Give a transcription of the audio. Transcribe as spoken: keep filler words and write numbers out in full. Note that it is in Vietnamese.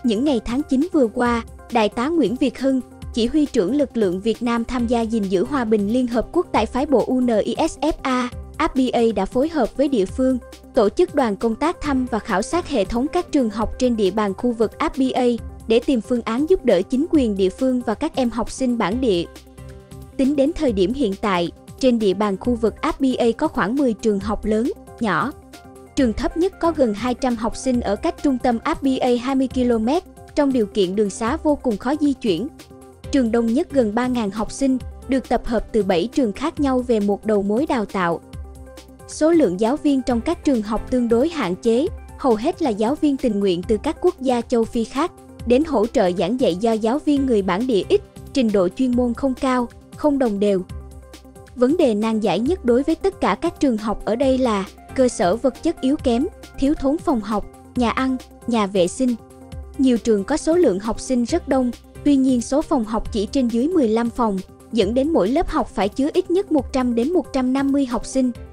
Những ngày tháng chín vừa qua, Đại tá Nguyễn Việt Hưng, chỉ huy trưởng lực lượng Việt Nam tham gia gìn giữ hòa bình Liên Hợp Quốc tại phái bộ u en i ét ép a, a pê a đã phối hợp với địa phương, tổ chức đoàn công tác thăm và khảo sát hệ thống các trường học trên địa bàn khu vực a pê a để tìm phương án giúp đỡ chính quyền địa phương và các em học sinh bản địa. Tính đến thời điểm hiện tại, trên địa bàn khu vực a pê a có khoảng mười trường học lớn, nhỏ. Trường thấp nhất có gần hai trăm học sinh ở cách trung tâm a pê a hai mươi ki lô mét, trong điều kiện đường xá vô cùng khó di chuyển. Trường đông nhất gần ba nghìn học sinh, được tập hợp từ bảy trường khác nhau về một đầu mối đào tạo. Số lượng giáo viên trong các trường học tương đối hạn chế, hầu hết là giáo viên tình nguyện từ các quốc gia châu Phi khác, đến hỗ trợ giảng dạy do giáo viên người bản địa ít, trình độ chuyên môn không cao, không đồng đều. Vấn đề nan giải nhất đối với tất cả các trường học ở đây là cơ sở vật chất yếu kém, thiếu thốn phòng học, nhà ăn, nhà vệ sinh. Nhiều trường có số lượng học sinh rất đông, tuy nhiên số phòng học chỉ trên dưới mười lăm phòng, dẫn đến mỗi lớp học phải chứa ít nhất một trăm đến một trăm năm mươi học sinh.